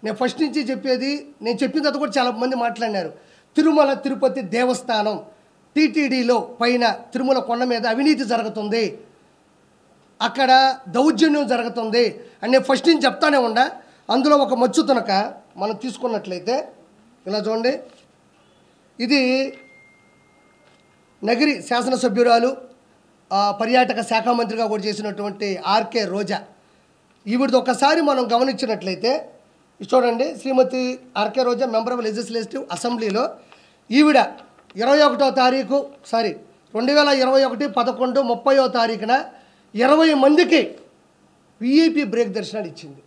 నేను ఫస్ట్ నుంచి చెప్పేది, నేను చెప్పిన తర్వాత కూడా చాలా మంది మాట్లాడినారు. తిరుమల తిరుపతి దేవస్థానం టీటీడీలో పైన తిరుమల కొండ మీద అవినీతి జరుగుతుంది, అక్కడ దౌర్జన్యం జరుగుతుంది అని నేను ఫస్ట్ నుంచి చెప్తానే ఉండా. అందులో ఒక మచ్చు తునక మనం తీసుకున్నట్లయితే ఇలా చూడండి, ఇది నగిరి శాసనసభ్యురాలు పర్యాటక శాఖ మంత్రిగా కూడా చేసినటువంటి ఆర్కే రోజా. ఈవిడిది ఒకసారి మనం గమనించినట్లయితే చూడండి, Shrimati RK Roja member of legislative అసెంబ్లీలో ఈవిడ 2021 తారీఖు 11/11/30 20 మందికి విఐపి బ్రేక్ దర్శనాలు ఇచ్చింది.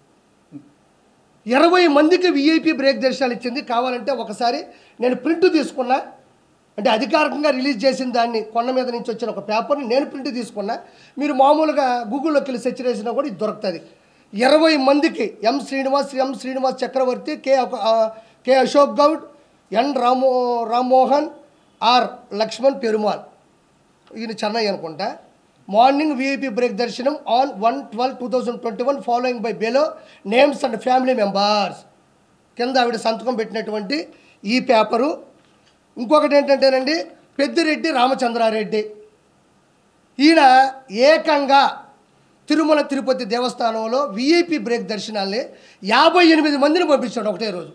20 మందికి విఐపి బ్రేక్ దర్శనాలు ఇచ్చింది. కావాలంటే ఒకసారి నేను ప్రింట్ తీసుకున్నా, అంటే అధికారికంగా రిలీజ్ చేసిన దాన్ని కొండ మీద నుంచి వచ్చిన ఒక పేపర్ని నేను ప్రింట్ తీసుకున్నా. మీరు మామూలుగా గూగుల్లోకి వెళ్ళి సెర్చ్ చేసినా కూడా ఇది దొరుకుతుంది. 20 మందికి M Srinivas Chakravarthi, K Ashok Goud, N Rammohan, R Lakshman Perumal, ఈయన చెన్నై అనుకుంటా. Morning VIP break darshanam on 1/12/2021 following by below names and family members. కింద ఆవిడ సంతకం పెట్టినటువంటి ఈ పేపరు. ఇంకొకటి ఏంటంటేనండి, పెద్దిరెడ్డి రామచంద్రారెడ్డి, ఈయన ఏకంగా తిరుమల తిరుపతి దేవస్థానంలో విఐపి బ్రేక్ దర్శనాల్ని 58 మందిని పంపించాడు ఒకటే రోజు.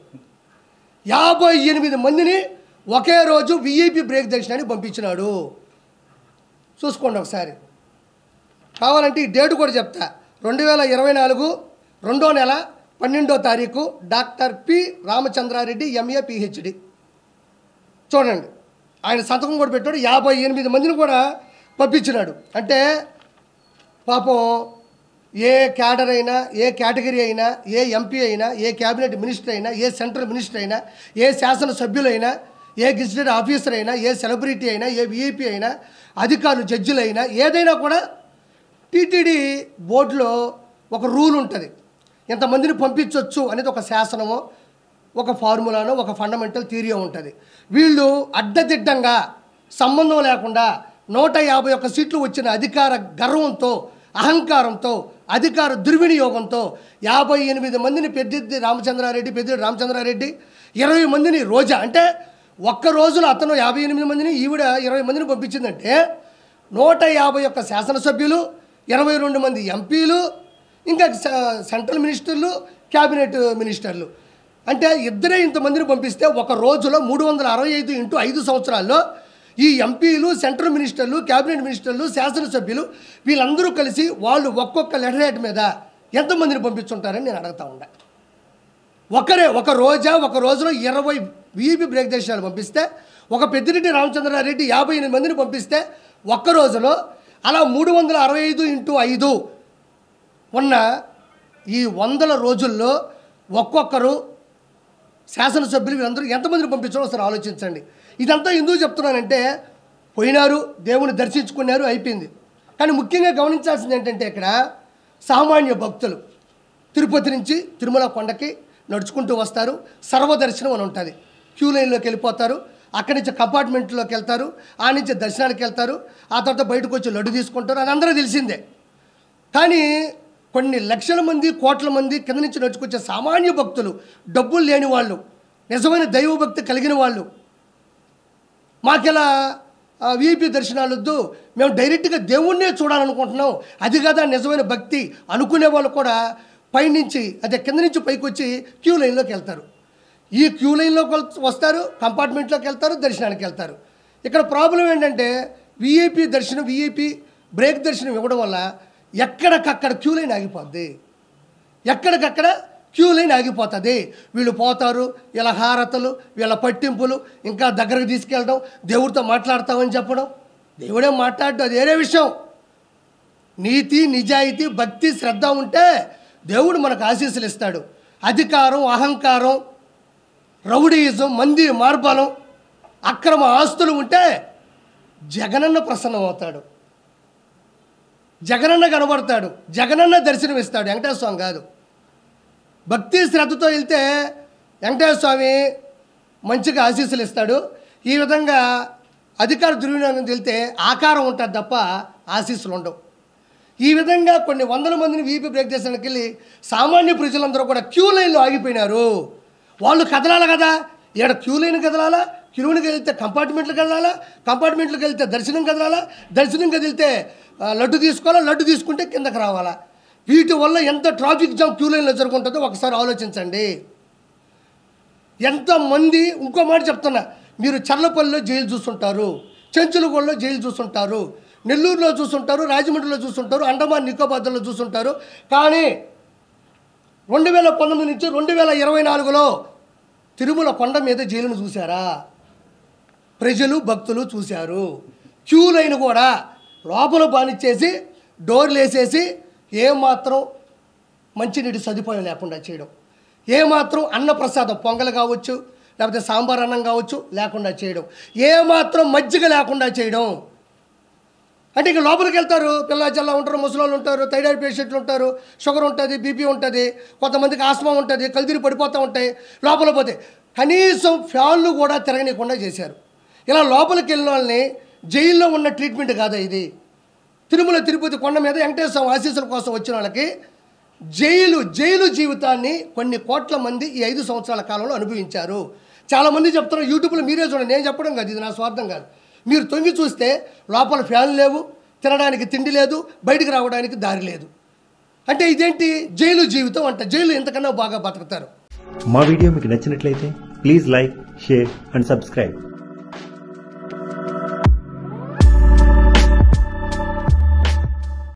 58 మందిని ఒకే రోజు విఐపి బ్రేక్ దర్శనాన్ని పంపించినాడు. చూసుకోండి ఒకసారి. కావాలంటే ఈ డేటు కూడా చెప్తా. 2024 2వ నెల 12వ తారీఖు doctor P Ramachandra Reddy MA PhD. చూడండి, ఆయన సంతకం కూడా పెట్టాడు. 58 మందిని కూడా పంపించినాడు. అంటే పాపం ఏ క్యాడర్ అయినా, ఏ కేటగిరీ అయినా, ఏ ఎంపీ అయినా, ఏ క్యాబినెట్ మినిస్టర్ అయినా, ఏ సెంట్రల్ మినిస్టర్ అయినా, ఏ శాసనసభ్యులైనా, ఏ గెజిటెడ్ ఆఫీసర్ అయినా, ఏ సెలబ్రిటీ అయినా, ఏ విఐపీ అయినా, అధికారులు జడ్జిలైనా, ఏదైనా కూడా టీటీడీ బోర్డులో ఒక రూల్ ఉంటుంది. ఎంతమందిని పంపించవచ్చు అనేది ఒక శాసనమో, ఒక ఫార్ములానో, ఒక ఫండమెంటల్ థియరీ ఉంటుంది. వీళ్ళు అడ్డదిడ్డంగా సంబంధం లేకుండా 151 సీట్లు వచ్చిన అధికార గర్వంతో, అహంకారంతో, అధికార దుర్వినియోగంతో 58 మందిని పెద్దిరెడ్డి రామచంద్రారెడ్డి 20 మందిని రోజా, అంటే ఒక్క రోజులో అతను 58 మందిని, ఈవిడ 20 మందిని పంపించిందంటే 151 శాసనసభ్యులు, 22 మంది ఎంపీలు, ఇంకా సెంట్రల్ మినిస్టర్లు, క్యాబినెట్ మినిస్టర్లు, అంటే ఇద్దరే ఇంతమందిని పంపిస్తే ఒక రోజులో 365 × 5 సంవత్సరాల్లో ఈ ఎంపీలు, సెంట్రల్ మినిస్టర్లు, క్యాబినెట్ మినిస్టర్లు, శాసనసభ్యులు వీళ్ళందరూ కలిసి వాళ్ళు ఒక్కొక్క లెటర్ హెడ్ మీద ఎంతమందిని పంపించుంటారని నేను అడుగుతా ఉండా. ఒక రోజులో 20 విఐపి బ్రేక్ దర్శనాలు పంపిస్తే, ఒక పెద్దిరెడ్డి రామచంద్రారెడ్డి 58 మందిని పంపిస్తే ఒక్క రోజులో అలా 365 × 5 ఉన్న ఈ 100 రోజుల్లో ఒక్కొక్కరు శాసనసభ్యులు వీళ్ళందరూ ఎంతమందిని పంపించారో ఒకసారి ఆలోచించండి. ఇదంతా ఎందుకు చెప్తున్నానంటే, పోయినారు, దేవుని దర్శించుకున్నారు, అయిపోయింది. కానీ ముఖ్యంగా గమనించాల్సింది ఏంటంటే, ఇక్కడ సామాన్య భక్తులు తిరుపతి నుంచి తిరుమల కొండకి నడుచుకుంటూ వస్తారు. సర్వదర్శనం అని ఉంటుంది. క్యూ లైన్లోకి వెళ్ళిపోతారు, అక్కడి నుంచి కంపార్ట్మెంట్లోకి వెళ్తారు, ఆ నుంచి దర్శనానికి వెళ్తారు, ఆ తర్వాత బయటకు వచ్చి లడ్డు తీసుకుంటారు. అది అందరూ తెలిసిందే. కానీ కొన్ని లక్షల మంది, కోట్ల మంది కింద నుంచి నడుచుకొచ్చే సామాన్య భక్తులు, డబ్బులు లేని వాళ్ళు, నిజమైన దైవభక్తి కలిగిన వాళ్ళు, మాకెలా విఐపి దర్శనాలు వద్దు, మేము డైరెక్ట్గా దేవుణ్ణే చూడాలనుకుంటున్నాం, అది కదా నిజమైన భక్తి అనుకునే వాళ్ళు కూడా పైనుంచి, అదే కింద నుంచి పైకి వచ్చి క్యూ లైన్లోకి వెళ్తారు. ఈ క్యూ లైన్లోకి వస్తారు, కంపార్ట్మెంట్లోకి వెళ్తారు, దర్శనానికి వెళ్తారు. ఇక్కడ ప్రాబ్లం ఏంటంటే, విఐపి బ్రేక్ దర్శనం ఇవ్వడం వల్ల ఎక్కడికక్కడ క్యూ లైన్ ఆగిపోద్ది. వీళ్ళు పోతారు, వీళ్ళ హారతలు, వీళ్ళ పట్టింపులు, ఇంకా దగ్గరకు తీసుకెళ్ళడం, దేవుడితో మాట్లాడతామని చెప్పడం. దేవుడేం మాట్లాడడం అది వేరే విషయం. నీతి, నిజాయితీ, భక్తి, శ్రద్ధ ఉంటే దేవుడు మనకు ఆశీస్సులు ఇస్తాడు. అధికారం, అహంకారం, రౌడీయిజం, మంది మార్బలం, అక్రమ ఆస్తులు ఉంటే జగనన్న ప్రసన్నమవుతాడు, జగనన్న కనబడతాడు, జగనన్న దర్శనం ఇస్తాడు, వెంకటేశ్వర స్వామి కాదు. భక్తి శ్రద్ధతో వెళ్తే వెంకటేశ్వర స్వామి మంచిగా ఆశీస్సులు ఇస్తాడు. ఈ విధంగా అధికార దుర్వినియోగం వెళ్తే ఆకారం ఉంటుంది తప్ప ఆశీస్సులు ఉండవు. ఈ విధంగా కొన్ని వందల మందిని వీపీ బ్రేక్ దర్శనానికి వెళ్ళి సామాన్య ప్రజలందరూ కూడా క్యూ లైన్లో ఆగిపోయినారు. వాళ్ళు కదలాలి కదా, ఇక్కడ క్యూ లైన్ కదలాలా, క్యూలోకి వెళ్తే కంపార్ట్మెంట్లకు కదలాలా, కంపార్ట్మెంట్లకు వెళ్తే దర్శనం కదలాలా, దర్శనం కదిలితే లడ్డు తీసుకోవాలా, లడ్డు తీసుకుంటే కిందకి రావాలా. వీటి వల్ల ఎంత ట్రాఫిక్ జామ్ క్యూ లైన్లో జరుగుతుంటుందో ఒకసారి ఆలోచించండి. ఎంతమంది, ఇంకో మాట చెప్తున్నా, మీరు చర్లపల్లిలో జైలు చూస్తుంటారు, చెంచులగూడలో జైలు చూస్తుంటారు, నెల్లూరులో చూస్తుంటారు, రాజమండ్రిలో చూస్తుంటారు, అండమాన్ నికోబార్లో చూస్తుంటారు. కానీ 2019 నుంచి 2024లో తిరుమల కొండ మీద జైలును చూశారా? ప్రజలు భక్తులు చూశారు. క్యూ లైన్ కూడా లోపల బానిచ్చేసి డోర్లు వేసేసి ఏమాత్రం మంచినీటి సదుపాయం లేకుండా చేయడం, ఏమాత్రం అన్నప్రసాదం పొంగల్ కావచ్చు, లేకపోతే సాంబార్ అన్నం కావచ్చు లేకుండా చేయడం, ఏమాత్రం మజ్జిగ లేకుండా చేయడం. అంటే ఇక లోపలికి వెళ్తారు, పిల్ల జల్లా ఉంటారు, ముసలోళ్ళు ఉంటారు, థైరాయిడ్ పేషెంట్లు ఉంటారు, షుగర్ ఉంటుంది, బీపీ ఉంటుంది, కొంతమందికి ఆస్మా ఉంటుంది, కల్తీరి పడిపోతూ ఉంటాయి. లోపల పోతే కనీసం ఫ్యాన్లు కూడా తిరగనీయకుండా చేశారు. ఇలా లోపలికి వెళ్ళిన వాళ్ళని జైల్లో ఉన్న ట్రీట్మెంట్ కాదా ఇది? తిరుమల తిరుపతి కొండ మీద వెంకటేశ్వర ఆశీస్సుల కోసం వచ్చిన వాళ్ళకి జైలు జీవితాన్ని కొన్ని కోట్ల మంది ఈ 5 సంవత్సరాల కాలంలో అనుభవించారు. చాలామంది చెప్తున్నారు, యూట్యూబ్లో మీరే చూడండి, నేను చెప్పడం కాదు, ఇది నా స్వార్థం కాదు. మీరు తొంగి చూస్తే లోపల ఫ్యాన్లు లేవు, తినడానికి తిండి లేదు, బయటికి రావడానికి దారి లేదు. అంటే ఇదేంటి జైలు జీవితం అంట. జైలు ఎంతకన్నా బాగా బతుకుతారు. మా వీడియో మీకు నచ్చినట్లయితే please like, share and subscribe.